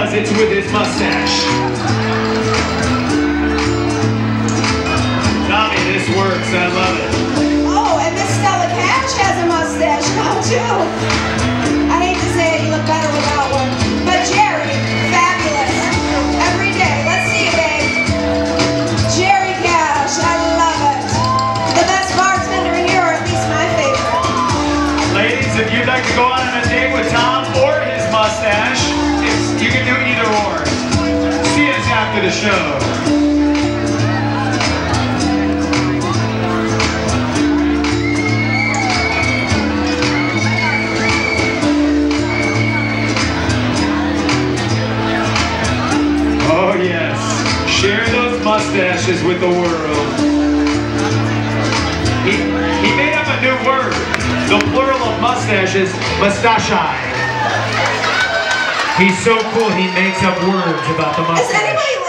does it with his mustache. Tommy, this works. I love it. Oh, and Miss Stella Cash has a mustache now too. I hate to say it, you look better without one. But Jerry, fabulous. Every day. Let's see you, babe. Jerry Cash, I love it. The best bartender here, or at least my favorite. Ladies, if you'd like to go on a date with Tom or his mustache, you can do either or. See us after the show. Oh yes, share those mustaches with the world. He made up a new word. The plural of mustaches, mustache. He's so cool, he makes up words about the mustache. Is anybody